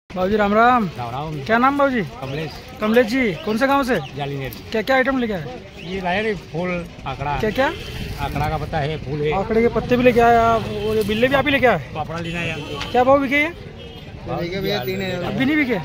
बाबूजी राम राम। राम राम। क्या नाम बाबूजी? कमलेश। कमलेश जी कौन से गांव से? जालीनेर। क्या क्या आइटम लेके आए? ये लाया रे फूल आकड़ा। क्या क्या? आकड़ा का पत्ता है, फूल है, आकड़े के पत्ते भी लेके आए आप, और ये बिल्ले भी आप ही लेके आए? पापड़ा लेना है। क्या भाव बिके ये? अभी अभी नहीं बिके?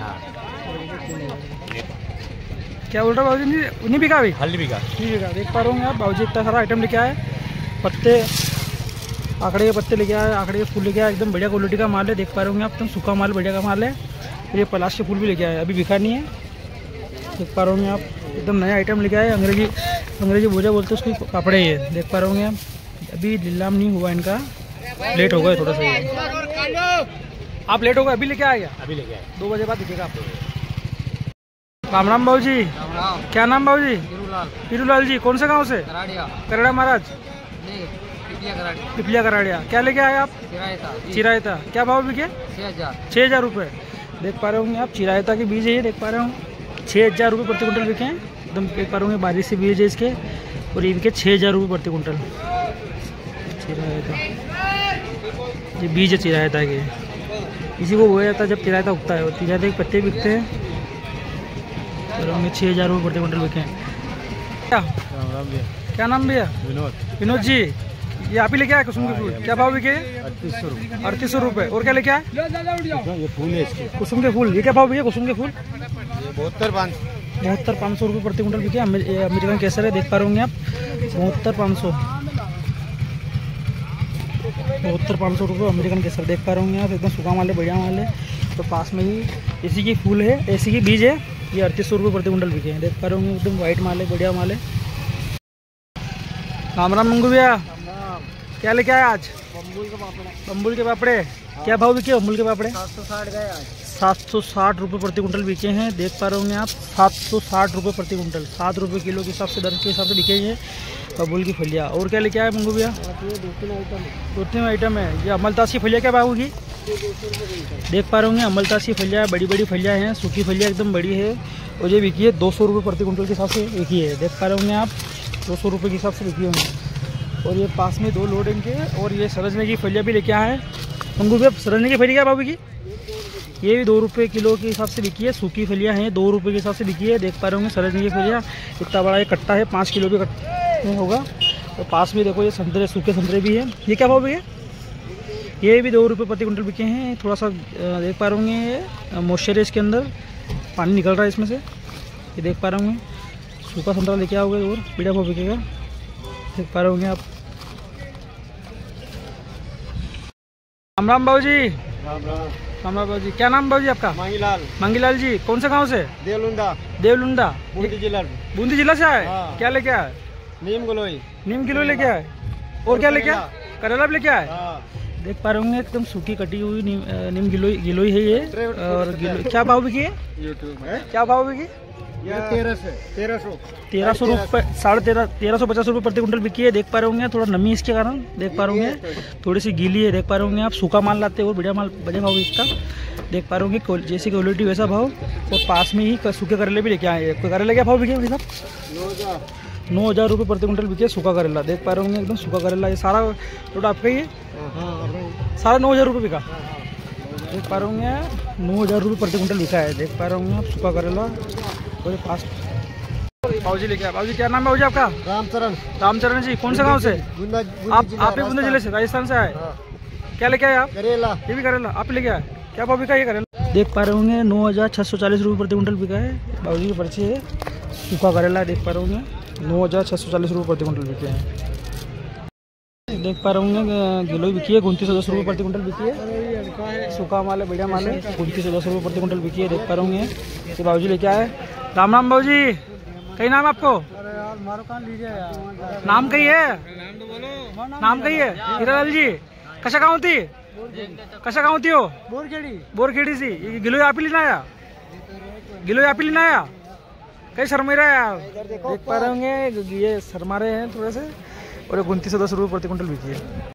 क्या बोल रहे बाबूजी? नहीं बिका अभी? हल्दी बिका। नहीं बिका। देख पा रहे होंगे आप बाबूजी इतना सारा आइटम लेके आए। पत्ते, आकड़े के पत्ते लेके आए, आकड़े के फूल लेके आए, एकदम बढ़िया क्वालिटी का माल है। देख पा रहे होंगे आप, एकदम सूखा माल, बढ़िया का माल है। और ये पलाश के फूल भी लेके आए, अभी बिका नहीं है। देख पा रहे होंगे आप, एकदम नया आइटम लेके आए। अंग्रेजी बोझा बोलते हैं उसको, पापड़े ये देख पा रहे होंगे आप। अभी नीलाम नहीं हुआ इनका, लेट हो गए थोड़ा सा। आप लेट हो गए, अभी लेके आए क्या? अभी लेके आए। 2 बजे बाद दिखेगा आपको। राम राम बाबू जी। क्या नाम बाबू जी? पीरूलाल जी कौन से गांव से? करड़ा महाराज, पिपलिया कराड़िया। क्या लेके आए आप? चिरायता। क्या भाव बिके? 6,000 रुपये। देख पा रहे होंगे आप, चिरायता के बीज है ये, देख पा रहे होंगे 6,000 रुपये प्रति कुंटल बिके हैं। एकदम देख पा रहे होंगे, बारिश से बीज है इसके, और ये बिके 6,000 रुपये प्रति कुंटल। चिरायता ये बीज है चिरायता के, इसी को बोया जाता है जब चिरायता उगता है। और चिरायता के पत्ते बिकते हैं, 6,000 रुपये प्रति कुंटल बिके हैं। क्या नाम भैया? विनोद जी। ये आप ही लेके आए कुसुम के फूल? क्या भाव बिके? 3800 रुपये। और क्या लेके आए? ये फूल है इसके, कुसुम के फूल। ये क्या भाव बिके कुसुम के फूल? 72,500 रुपये प्रति कुंटल बिके। अमेरिकन केसर है, देख पा रहे होंगे आप, 72,500 रुपये अमेरिकन केसर। देख पा रहे होंगे आप, एकदम सूखा माल है, बढ़िया माल है। तो पास में ही एसी की फूल है, एसी की बीज है, ये 3800 रुपये प्रति कुंटल बिके हैं। देख पा रहे होंगे, एकदम वाइट माल है, बढ़िया माल है। राम राम मंगू भैया। क्या लेके आए आज? बम्बुल के पापड़े। क्या भाव बिके बम्बुल के पापड़े? 760 रुपये प्रति कुंटल बिके हैं। देख पा रहे होंगे आप, 760 रुपये प्रति कुंटल, 7 रुपये किलो के हिसाब से, दर के हिसाब से बिके हैं बबुल की फलिया। और क्या लेके आए मंगू भैया? 2-3 आइटम है। ये अमलतास की फलिया क्या भाव होगी? देख पा रहे होंगे, अमलतास की फलिया, बड़ी बड़ी फलिया हैं, सूखी फलिया एकदम बड़ी है। और ये बिकी है 200 रुपये प्रति कुंटल के हिसाब से बिकी है। देख पा रहे होंगे आप, 200 रुपये के हिसाब से बिकी होंगी। और ये पास में 2 लोड इनके। और ये सरजने की फलिया भी लेके आए हैं मंगू भैया। सरजने की फलिया क्या भाव की? ये भी 2 रुपये किलो के हिसाब से बिकी है। सूखी फलियाँ हैं, 2 रुपये के हिसाब से बिकी है। देख पा रहे होंगे सरजने की फलिया, इतना बड़ा ये कट्टा है, 5 किलो भी कट्टा होगा। और पास में देखो ये संतरे, सूखे संतरे भी हैं। ये क्या भाव भी है? ये भी 2 रुपये प्रति कुंटल बिके हैं। थोड़ा सा देख पा रहे होंगे, मॉइस्चर है इसके अंदर, पानी निकल रहा है इसमें से, ये देख पा रहे होंगे। सूखा संतरा लेके आओगे और बढ़िया भाव बिकेगा, देख पा रहे होंगे आप। राम राम बाबू जी। राम राम। राम राम बाबू जी। क्या नाम बाबू जी आपका? मांगीलाल जी कौन से गांव से? देवलुंडा। बूंदी जिला से आए? हाँ। क्या लेके आए? नीम गिलोय लेके आए। और क्या लेके आए? करेला भी लेके आए। हाँ। देख पा रहे होंगे, एकदम सूखी कटी हुई नीम गिलोय है ये। और क्या भाव बिकी है? क्या भाव बिकी? 1300 रुपये, 1350 रुपये प्रति कुंटल बिकी है। देख पा रहे होंगे, थोड़ा नमी इसके कारण देख पा रहे होंगे, थोड़ी सी गीली है। देख पा रहे होंगे आप, सूखा माल लाते हो, बढ़िया माल, बढ़िया भाव इसका। देख पा रहे होंगे, जैसी क्वालिटी वैसा भाव। और पास में ही सूखे करेले भी लेके आए। करेला क्या भाव बिके भाई साहब? 9,000 रुपये प्रति कुंटल बिके सूखा करेला। देख पा रहे होंगे, एकदम सूखा करेला। ये सारा टोटल आपका ही है? सारा 9,000 रुपये बिका। देख पा रहे होंगे 9,000 रुपये प्रति कुंटल बिका है। देख पा रहे होंगे आप, सूखा करेला। और पास बाबूजी लेके आए। बाबूजी क्या नाम है बाबूजी आपका? रामचरण जी कौन से गांव से? आप भी बूंदी जिले से, राजस्थान से आए? क्या लेके आए आप? करेला। ये भी करेला आप लेके आए? क्या भाव बिका ये करेला? देख पा रहे होंगे 9,640 रुपये प्रति कुंटल बिका है। बाबूजी की पर्ची है, सूखा करेला। देख पा रहे होंगे 9,640 रुपये प्रति कुंटल बिके हैं। देख पा रहे होंगे गिलोय बिकी है, 2910 रुपये प्रति कुंटल बिकी है। सूखा माल है, बढ़िया माल है, 2910 रुपये प्रति कुंटल बिकी है। देख पा रहे होंगे, ये बाबूजी लेके आए। राम राम बाबूजी। कहीं नाम आपको? नाम कही है? नाम कही है? हीरालाल जी कशा गाँव थी? कशा गाँव थी हो? बोरखेड़ी से। गिलोय आप ही लेना आया? गिलोय आप ही लेना आया? कहीं शर्मा रहा है यार। देख पा रहे होंगे, ये शर्मा रहे हैं थोड़े से। और 2910 रुपये प्रति कुंटल बिकी है।